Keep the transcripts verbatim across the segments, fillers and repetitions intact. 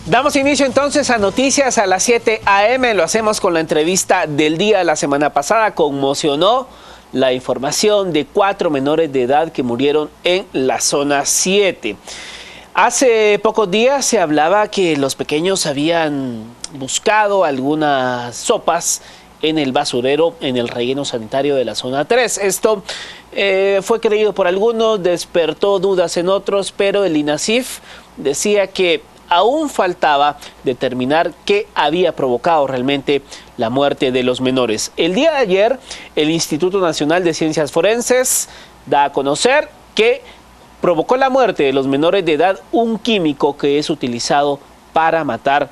Damos inicio entonces a Noticias a las siete a eme. Lo hacemos con la entrevista del día. La semana pasada conmocionó la información de cuatro menores de edad que murieron en la zona siete. Hace pocos días se hablaba que los pequeños habían buscado algunas sopas en el basurero, en el relleno sanitario de la zona tres. Esto eh, fue creído por algunos, despertó dudas en otros, pero el INASIF decía que aún faltaba determinar qué había provocado realmente la muerte de los menores. El día de ayer, el Instituto Nacional de Ciencias Forenses da a conocer que provocó la muerte de los menores de edad un químico que es utilizado para matar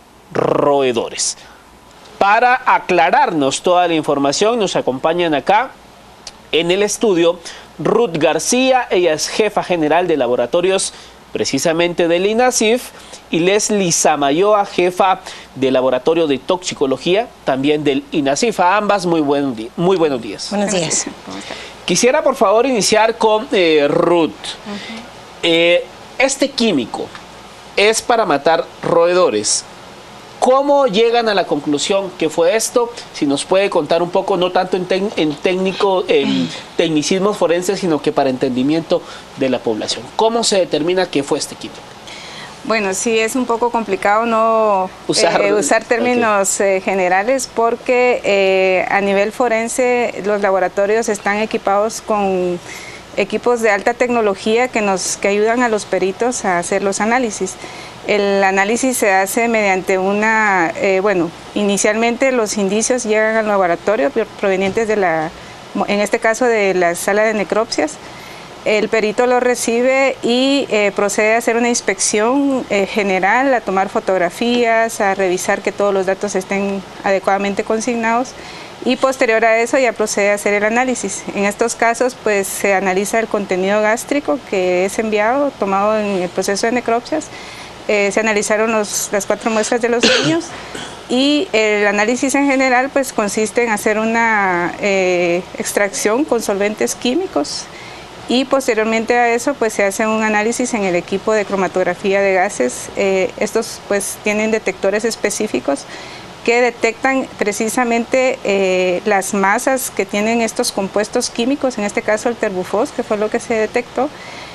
roedores. Para aclararnos toda la información, nos acompañan acá en el estudio Ruth García, ella es jefa general de laboratorios precisamente del INASIF, y Leslie Samayoa, jefa de laboratorio de toxicología, también del INASIF. A ambas muy, buen día, muy buenos días. Buenos días. Quisiera por favor iniciar con eh, Ruth. Uh-huh. eh, este químico es para matar roedores. ¿Cómo llegan a la conclusión que fue esto? Si nos puede contar un poco, no tanto en, tec en técnico, en tecnicismos forenses, sino que para entendimiento de la población. ¿Cómo se determina que fue este químico? Bueno, sí es un poco complicado no usar, eh, usar términos okay. eh, generales porque eh, a nivel forense los laboratorios están equipados con equipos de alta tecnología que, nos, que ayudan a los peritos a hacer los análisis. El análisis se hace mediante una, eh, bueno, inicialmente los indicios llegan al laboratorio provenientes de la, en este caso de la sala de necropsias. El perito lo recibe y eh, procede a hacer una inspección eh, general, a tomar fotografías, a revisar que todos los datos estén adecuadamente consignados y posterior a eso ya procede a hacer el análisis. En estos casos pues se analiza el contenido gástrico que es enviado, tomado en el proceso de necropsias. Eh, se analizaron los, las cuatro muestras de los niños y el análisis en general pues consiste en hacer una eh, extracción con solventes químicos y posteriormente a eso pues se hace un análisis en el equipo de cromatografía de gases. Eh, estos pues tienen detectores específicos que detectan precisamente eh, las masas que tienen estos compuestos químicos, en este caso el terbufos, que fue lo que se detectó.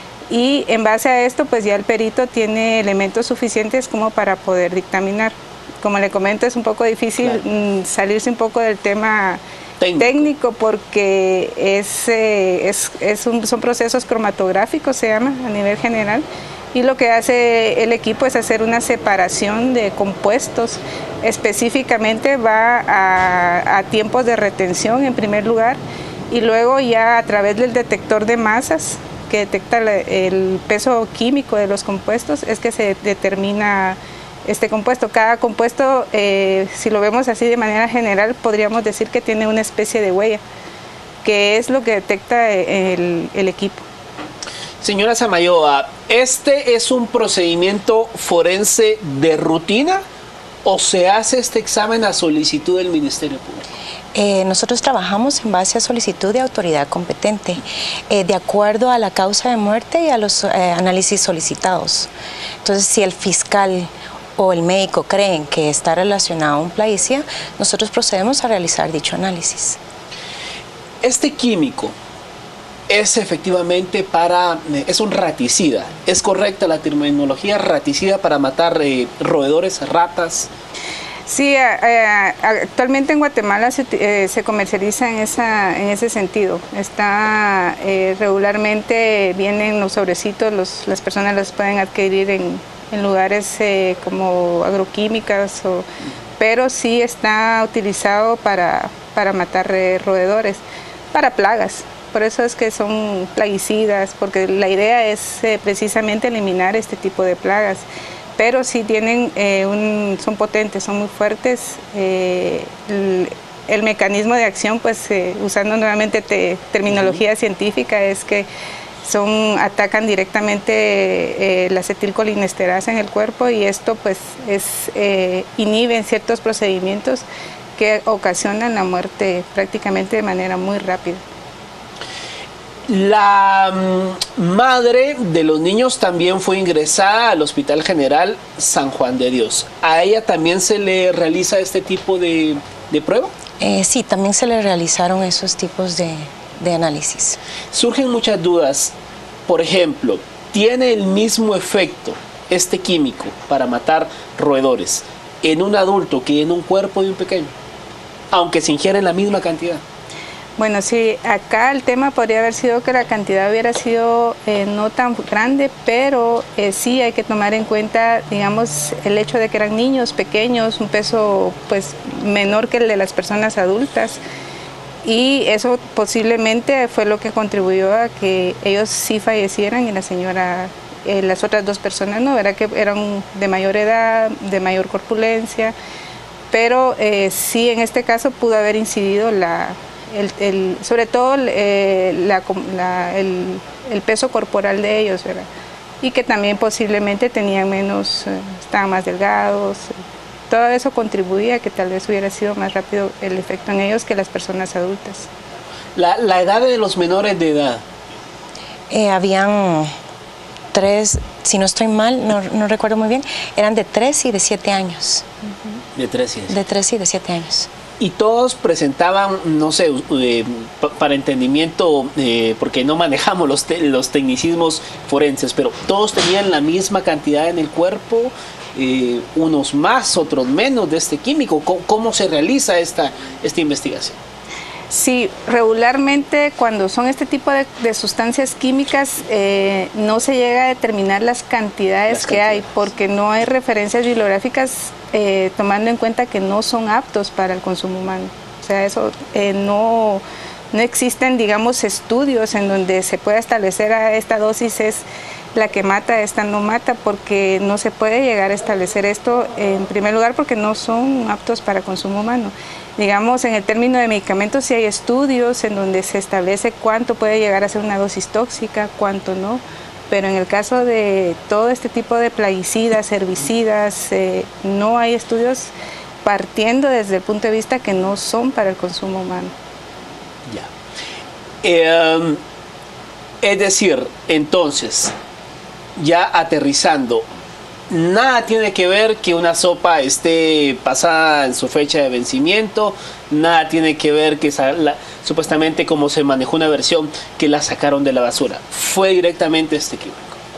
Y en base a esto, pues ya el perito tiene elementos suficientes como para poder dictaminar. Como le comento, es un poco difícil claro. salirse un poco del tema técnico, técnico porque es, eh, es, es un, son procesos cromatográficos, se llama, a nivel general. Y lo que hace el equipo es hacer una separación de compuestos. Específicamente va a, a tiempos de retención en primer lugar y luego ya a través del detector de masas que detecta el peso químico de los compuestos, es que se determina este compuesto. Cada compuesto, eh, si lo vemos así de manera general, podríamos decir que tiene una especie de huella, que es lo que detecta el, el equipo. Señora Samayoa, ¿este es un procedimiento forense de rutina o se hace este examen a solicitud del Ministerio Público? Eh, nosotros trabajamos en base a solicitud de autoridad competente, eh, de acuerdo a la causa de muerte y a los eh, análisis solicitados. Entonces, si el fiscal o el médico creen que está relacionado a un plaguicida, nosotros procedemos a realizar dicho análisis. Este químico es efectivamente para, es un raticida, ¿es correcta la terminología raticida para matar eh, roedores, ratas? Sí, eh, actualmente en Guatemala se, eh, se comercializa en, esa, en ese sentido. Está eh, regularmente, vienen los sobrecitos, los, las personas los pueden adquirir en, en lugares eh, como agroquímicas, o, pero sí está utilizado para, para matar eh, roedores, para plagas. Por eso es que son plaguicidas, porque la idea es eh, precisamente eliminar este tipo de plagas. Pero sí tienen, eh, un, son potentes, son muy fuertes. Eh, el, el mecanismo de acción, pues eh, usando nuevamente te, terminología uh-huh. científica, es que son, atacan directamente eh, la acetilcolinesterasa en el cuerpo y esto pues es, eh, inhiben ciertos procedimientos que ocasionan la muerte prácticamente de manera muy rápida. La um, madre de los niños también fue ingresada al Hospital General San Juan de Dios. ¿A ella también se le realiza este tipo de, de prueba? Eh, sí, también se le realizaron esos tipos de, de análisis. Surgen muchas dudas. Por ejemplo, ¿tiene el mismo efecto este químico para matar roedores en un adulto que en un cuerpo de un pequeño? Aunque se ingiere la misma cantidad. Bueno, sí, acá el tema podría haber sido que la cantidad hubiera sido eh, no tan grande, pero eh, sí hay que tomar en cuenta, digamos, el hecho de que eran niños pequeños, un peso pues menor que el de las personas adultas, y eso posiblemente fue lo que contribuyó a que ellos sí fallecieran y la señora, eh, las otras dos personas no, ¿verdad? Que eran de mayor edad, de mayor corpulencia, pero eh, sí en este caso pudo haber incidido la... El, el, sobre todo eh, la, la, el, el peso corporal de ellos, ¿verdad? Y que también posiblemente tenían menos, eh, estaban más delgados. Todo eso contribuía a que tal vez hubiera sido más rápido el efecto en ellos que las personas adultas. La, la edad de los menores de edad. Eh, habían tres, si no estoy mal, no, no recuerdo muy bien, eran de tres y de siete años. Uh-huh. De tres y de siete. De tres y de siete años. Y todos presentaban, no sé, eh, para entendimiento, eh, porque no manejamos los, te los tecnicismos forenses, pero todos tenían la misma cantidad en el cuerpo, eh, unos más, otros menos de este químico. ¿Cómo, cómo se realiza esta, esta investigación? Sí, regularmente cuando son este tipo de, de sustancias químicas eh, no se llega a determinar las cantidades, las cantidades que hay, porque no hay referencias bibliográficas eh, tomando en cuenta que no son aptos para el consumo humano. O sea, eso eh, no, no existen, digamos, estudios en donde se pueda establecer a esta dosis es la que mata, esta no mata, porque no se puede llegar a establecer esto en primer lugar porque no son aptos para consumo humano. Digamos, en el término de medicamentos sí hay estudios en donde se establece cuánto puede llegar a ser una dosis tóxica, cuánto no, pero en el caso de todo este tipo de plaguicidas, herbicidas, eh, no hay estudios partiendo desde el punto de vista que no son para el consumo humano. Ya. Eh, um, es decir, entonces, ya aterrizando, nada tiene que ver que una sopa esté pasada en su fecha de vencimiento, nada tiene que ver que la, supuestamente como se manejó una versión que la sacaron de la basura. Fue directamente este químico.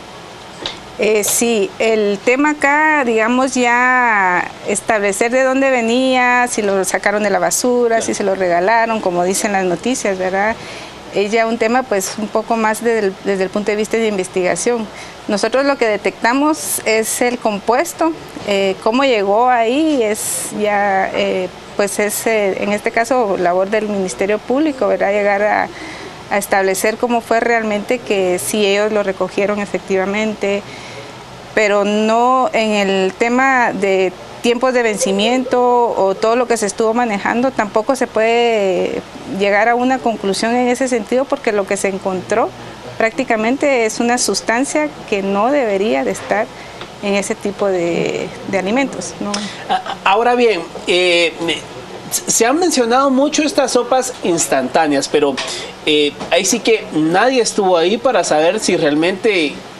Eh, sí, el tema acá, digamos, ya establecer de dónde venía, si lo sacaron de la basura, claro, si se lo regalaron, como dicen las noticias, ¿verdad? Es ya un tema pues un poco más desde el, desde el punto de vista de investigación. Nosotros lo que detectamos es el compuesto, eh, cómo llegó ahí, es ya, eh, pues es eh, en este caso labor del Ministerio Público, ¿verdad? Llegar a, a establecer cómo fue realmente, que si ellos lo recogieron efectivamente, pero no en el tema de tiempos de vencimiento o todo lo que se estuvo manejando, tampoco se puede llegar a una conclusión en ese sentido, porque lo que se encontró prácticamente es una sustancia que no debería de estar en ese tipo de, de alimentos, ¿no? Ahora bien, eh, se han mencionado mucho estas sopas instantáneas, pero eh, ahí sí que nadie estuvo ahí para saber si realmente